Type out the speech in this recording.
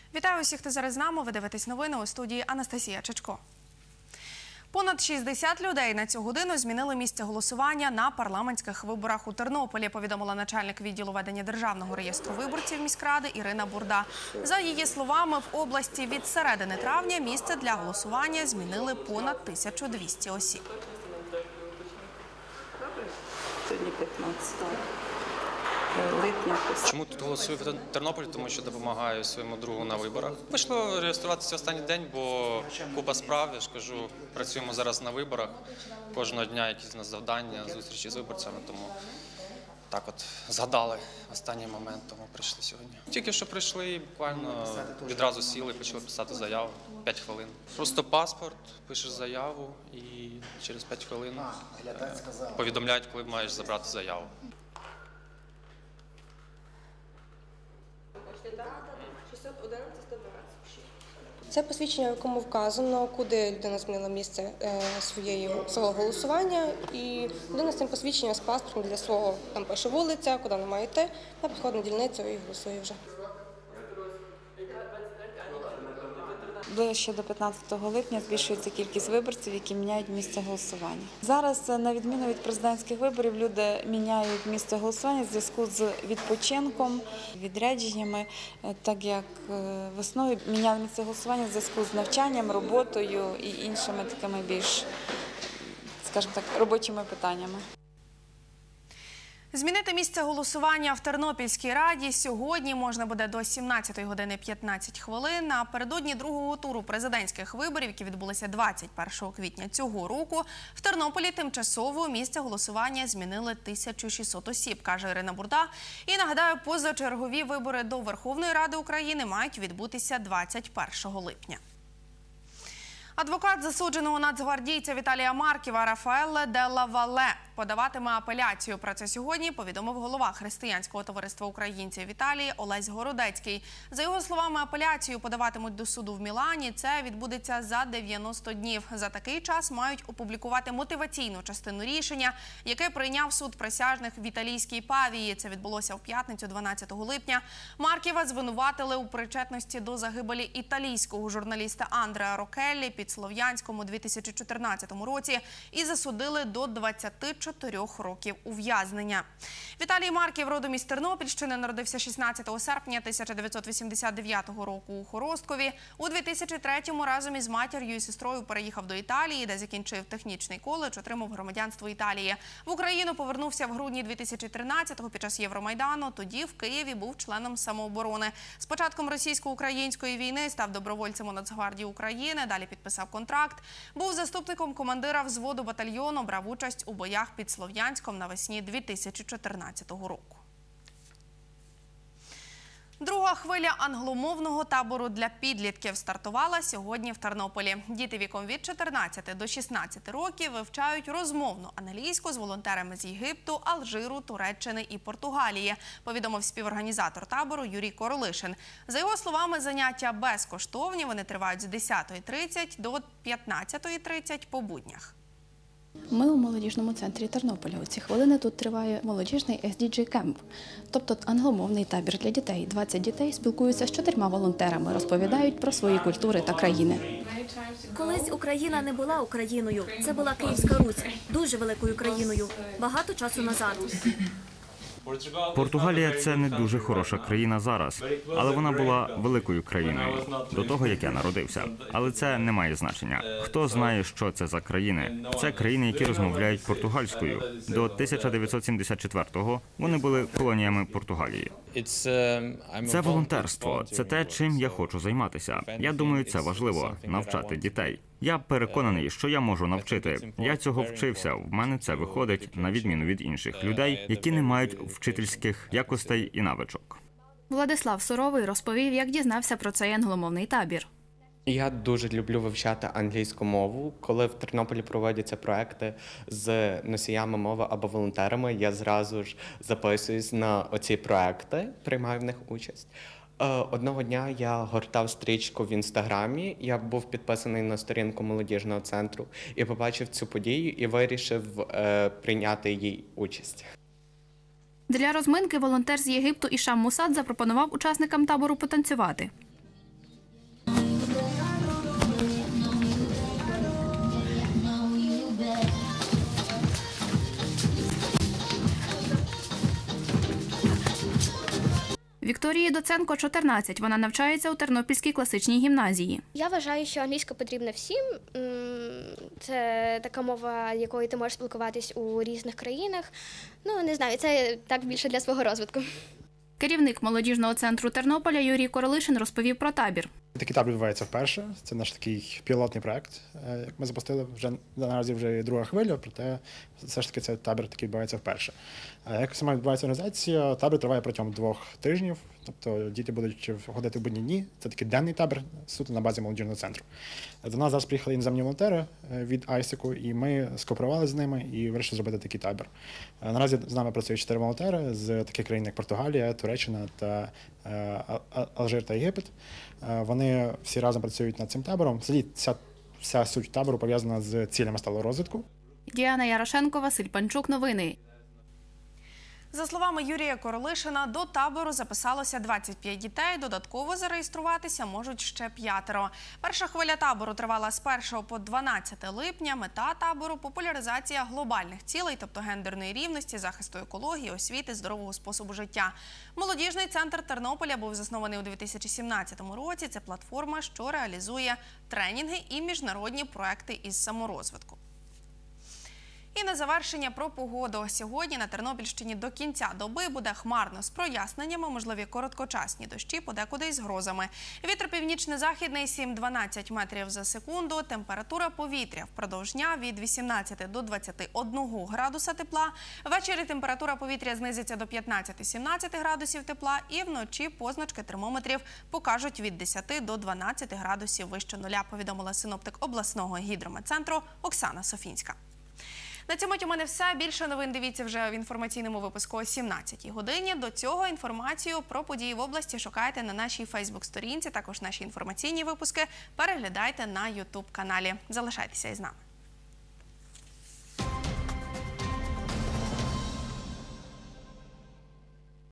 Вітаю усіх, хто зараз з нами. Ви дивитесь новини, у студії Анастасія Чечко. Понад 60 людей на цю годину змінили місце голосування на парламентських виборах у Тернополі, повідомила начальник відділу ведення Державного реєстру виборців міськради Ірина Бурда. За її словами, в області від середини травня місце для голосування змінили понад 1200 осіб. Сьогодні 15 липня. Чому тут голосую в Тернополі? Тому що допомагаю своєму другу на виборах. Вийшло реєструватися останній день, бо купа справ, я ж кажу, працюємо зараз на виборах. Кожного дня якісь у нас завдання, зустрічі з виборцями, тому так от згадали в останній момент, тому прийшли сьогодні. Тільки що прийшли і буквально відразу сіли, почали писати заяву. 5 хвилин. Просто паспорт, пишеш заяву і через 5 хвилин повідомляють, коли маєш забрати заяву. Це посвідчення, в якому вказано, куди людина змінила місце свого голосування. І людина з цим посвідченням, з паспортом для свого, там пише вулиця, куди вона має йти, а підходить на дільницю і голосує вже. Ближче до 15 липня збільшується кількість виборців, які міняють місце голосування. Зараз, на відміну від президентських виборів, люди міняють місце голосування в зв'язку з відпочинком, відрядженнями, так як весною міняли місце голосування в зв'язку з навчанням, роботою і іншими такими більш, скажімо так, робочими питаннями. Змінити місце голосування в Тернопільській раді сьогодні можна буде до 17 години 15 хвилин. Напередодні другого туру президентських виборів, які відбулися 21 квітня цього року, в Тернополі тимчасово місце голосування змінили 1600 осіб, каже Ірина Бурда. І нагадаю, позачергові вибори до Верховної Ради України мають відбутися 21 липня. Адвокат засудженого нацгвардійця Віталія Марківа Рафаелле Делла Валле подаватиме апеляцію. Про це сьогодні повідомив голова Християнського товариства українців в Італії Олесь Городецький. За його словами, апеляцію подаватимуть до суду в Мілані. Це відбудеться за 90 днів. За такий час мають опублікувати мотиваційну частину рішення, яке прийняв суд присяжних в італійській Павії. Це відбулося в п'ятницю, 12 липня. Марківа звинуватили у причетності до загибелі італійського журналіста Андреа Рокеллі під Слов'янськом у 2014 році і засудили до 24 років ув'язнення. Віталій Марків родом із Тернопільщини, народився 16 серпня 1989 року у Хоросткові. У 2003-му разом із матір'ю і сестрою переїхав до Італії, де закінчив технічний коледж, отримав громадянство Італії. В Україну повернувся в грудні 2013-го під час Євромайдану. Тоді в Києві був членом самооборони. З початком російсько-української війни став добровольцем у Нацгвардії України, далі підписав контракт. Був заступником командира взводу батальйону, брав участь у боях під Слов'янськом навесні 2014 року. Друга хвиля англомовного табору для підлітків стартувала сьогодні в Тернополі. Діти віком від 14 до 16 років вивчають розмовну англійську з волонтерами з Єгипту, Алжиру, Туреччини і Португалії, повідомив співорганізатор табору Юрій Королишин. За його словами, заняття безкоштовні, вони тривають з 10:30 до 15:30 по буднях. Ми у молодіжному центрі Тернополя. У ці хвилини тут триває молодіжний SDG Camp, тобто англомовний табір для дітей. 20 дітей спілкуються з 4 волонтерами, розповідають про свої культури та країни. Колись Україна не була Україною. Це була Київська Русь, дуже великою країною, багато часу назад. Португалія – це не дуже хороша країна зараз, але вона була великою країною до того, як я народився. Але це не має значення. Хто знає, що це за країни? Це країни, які розмовляють португальською. До 1974-го вони були колоніями Португалії. Це волонтерство. Це те, чим я хочу займатися. Я думаю, це важливо – навчати дітей. Я переконаний, що я можу навчити. Я цього вчився. В мене це виходить, на відміну від інших людей, які не мають вчительських якостей і навичок. Владислав Суровий розповів, як дізнався про цей англомовний табір. Я дуже люблю вивчати англійську мову. Коли в Тернополі проводяться проекти з носіями мови або волонтерами, я зразу ж записуюсь на оці проекти, приймаю в них участь. Одного дня я гортав стрічку в Інстаграмі, я був підписаний на сторінку молодіжного центру і побачив цю подію і вирішив прийняти їй участь. Для розминки волонтер з Єгипту Ішам Мусад запропонував учасникам табору потанцювати. Вікторії Доценко 14. Вона навчається у Тернопільській класичній гімназії. Я вважаю, що англійська потрібна всім. Це така мова, якою ти можеш спілкуватись у різних країнах. Ну, не знаю, це так більше для свого розвитку. Керівник молодіжного центру Тернополя Юрій Королишин розповів про табір. Такий табір відбувається вперше. Це наш такий пілотний проект, як ми запустили. Вже наразі вже друга хвиля, проте все ж таки цей табір такий відбувається вперше. Як саме відбувається організація? Табір триває протягом 2 тижнів. Тобто діти будуть ходити в будні дні. Це такий денний табір, суто на базі молодіжного центру. До нас зараз приїхали іноземні волонтери від ISEC, і ми скооперувалися з ними і вирішили зробити такий табір. Наразі з нами працюють 4 волонтери з таких країн, як Португалія, Туреччина та Алжир та Єгипет. Вони всі разом працюють над цим табором. Взагалі вся суть табору пов'язана з цілями сталого розвитку. Діана Ярошенко, Василь Панчук. Новини. За словами Юрія Королишина, до табору записалося 25 дітей, додатково зареєструватися можуть ще 5. Перша хвиля табору тривала з 1 по 12 липня. Мета табору – популяризація глобальних цілей, тобто гендерної рівності, захисту екології, освіти, здорового способу життя. Молодіжний центр Тернополя був заснований у 2017 році. Це платформа, що реалізує тренінги і міжнародні проекти із саморозвитку. І на завершення про погоду. Сьогодні на Тернопільщині до кінця доби буде хмарно з проясненнями, можливі короткочасні дощі, подекуди із грозами. Вітер північно-західний 7-12 метрів за секунду. Температура повітря впродовж дня від 18 до 21 градуса тепла. Ввечері температура повітря знизиться до 15-17 градусів тепла. І вночі позначки термометрів покажуть від 10 до 12 градусів вище нуля, повідомила синоптик обласного гідрометцентру Оксана Софінська. На цьому у мене все. Більше новин дивіться вже в інформаційному випуску о 17-й годині. До цього інформацію про події в області шукайте на нашій Фейсбук-сторінці. Також наші інформаційні випуски переглядайте на YouTube-каналі. Залишайтеся із нами.